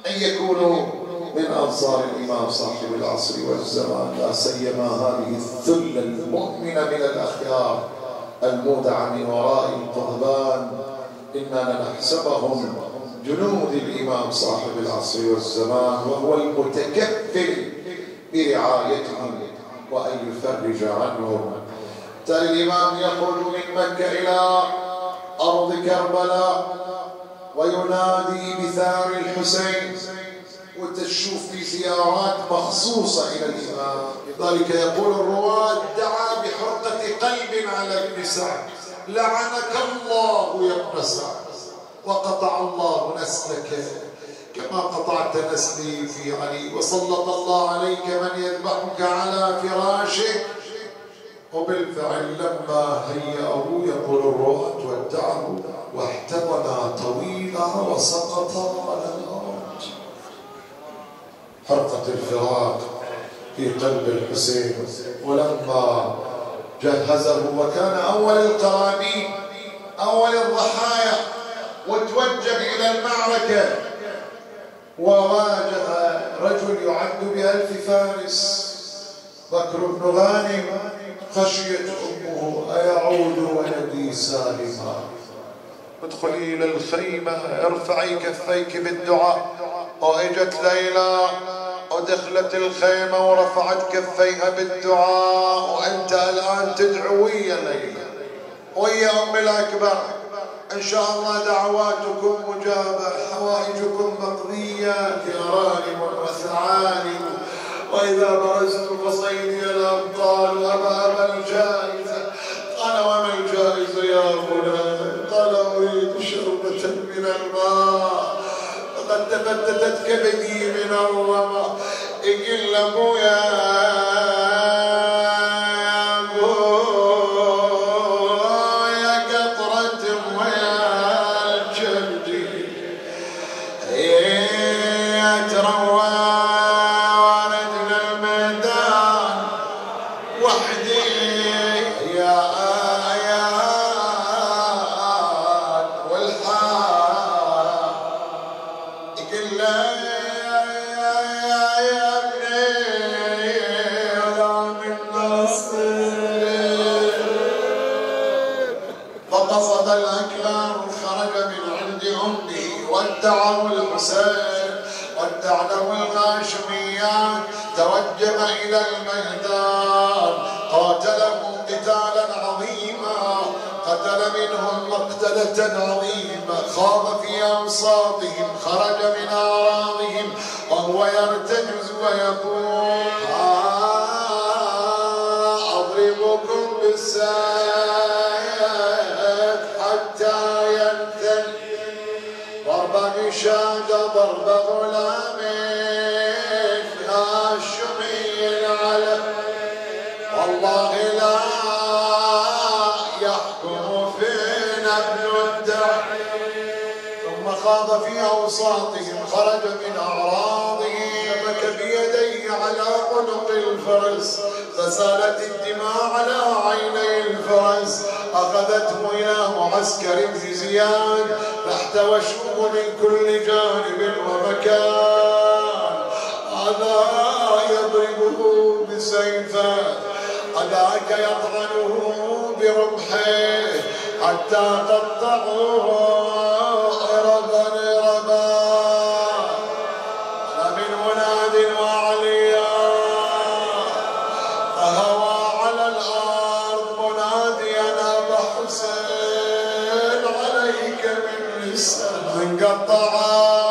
أن يكونوا من أنصار الإمام صاحب العصر والزمان، لا سيما هذه الثلة المؤمنة من الأخيار المودعة من وراء القضبان، إننا نحسبهم جنود الإمام صاحب العصر والزمان، وهو المتكفل برعايتهم وأن يفرج عنهم. تالي الإمام يخرج من مكة إلى أرض كربلاء وينادي بثار الحسين، وتشوف في زيارات مخصوصة إلى الإمام. لذلك يقول الرواة: دعا بحرقة قلب على ابن سعد، لعنك الله يا ابن سعد، وقطع الله نسلك كما قطعت نسلي في علي، وسلط الله عليك من يذبحك على فراشك. وبالفعل لما هيأه يقول الرواة ودعه واحتضنا طويلا وسقط على الأرض. حرقة الفراق في قلب الحسين. ولما جهزه وكان أول القرابين أول الضحايا وتوجه إلى المعركة، وواجه رجل يعد ب1000 فارس، بكر بن غانم. خشيت أمه: أيعود ولدي سالما؟ ادخلي إلى الخيمة، ارفعي كفيك بالدعاء. وإجت ليلى ودخلت الخيمة ورفعت كفيها بالدعاء. وأنت الآن تدعوي يا ليلى ويا أم الأكبر، إن شاء الله دعواتكم مجابة، حوائجكم مقضية يا غانم وثعالب. وإذا برزت فصيدي الأبطال أمام الجائزة. قال: وما الجائزة يا غلام؟ قال: أريد شربة من الماء، فقد تفتتت كبدي من الظمأ. إقل أبويا ودعه الحسين ودعه الهاشميات. توجه إلى الميدان، قاتلهم قتالا عظيما، قتل منهم مقتلة عظيمة. خاض في أوساطهم، خرج من أعراضهم وهو يرتجز ويقول: أضربكم بالسيف حتى ينثني، ضرب نشاد ضرب غلام هاشمي العلم، والله لا يحكم فينا ابن الدعي. ثم خاض في أوساطهم، خرج من أعراضهم، شبك بيديه على عنق الفرس، فسالت الدماء على عيني الفرس. أخذته إلى معسكر ابن زياد، فاحتوشوه من كل جانب ومكان. هذا يضربه بسيفه، هذاك يطعنه برمحه، حتى قطعوه إربا إربا. فمن مناد وعليا فهوى على الأرض مناديا: أبا حسين عليك من لسان. من قطع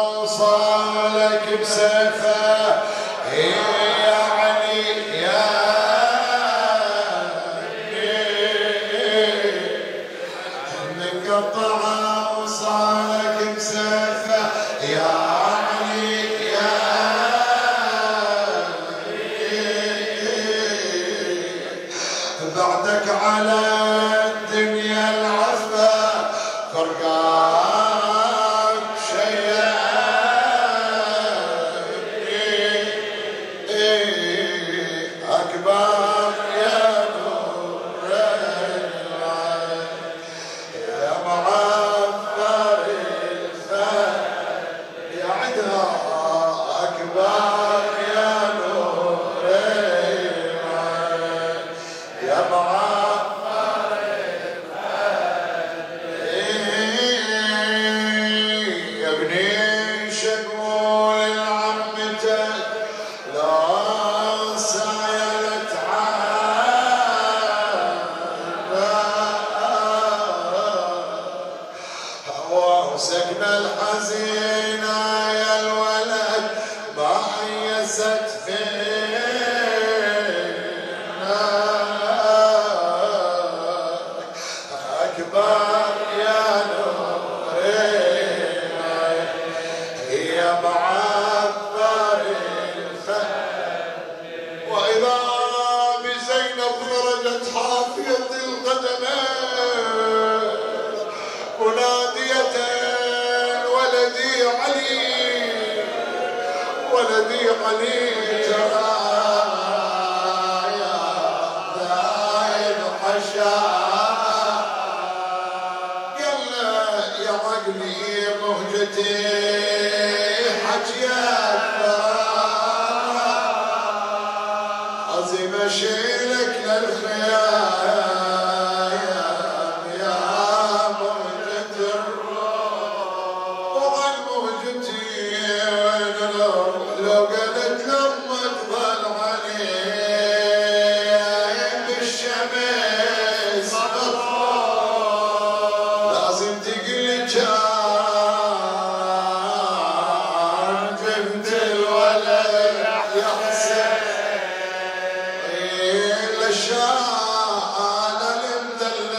وصالك بسيفه يا علي يا من قطع وصالك بسيفه يا علي يا بعدك على الدنيا العفا فرقان أكبر يا نور العين يا معطر الخير يا ابني شقول لعمتك لا سايلت هوا سكن الحزينة يا الولد ما حيست فينا أكبر يا نور العين هي معبر الخير وإذا بزينب خرجت حافية القدمين منادية ولدي علي ولدي علي ترى يا ذايب حشا قال يا عقلي مهجتي حجيت عزم اشيلك للخيام يا مهجة الروح وعن مهجتي وين لو قالت لما تظل علي بالشمس لازم تقلي كان بنت الولد يا حسين للشان المدل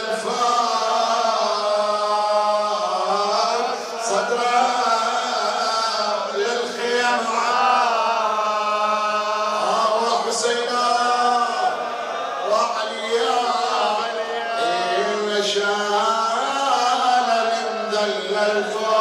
الفار صدره للخيام وحسينا وعليا للشان المدل الفار